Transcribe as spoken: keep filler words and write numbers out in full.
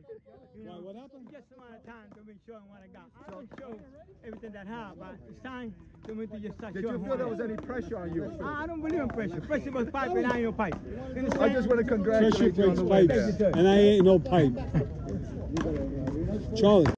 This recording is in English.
You know, what happened? Just a amount of time to be showing what I got. I will show everything that I have, but it's time to me to just start Did showing. you feel there was any pressure on you? I don't believe in pressure. Pressure was pipe and I ain't no pipe. I just want to congratulate you on the Pressure way breaks there. pipes, and I ain't no pipe. Charlie.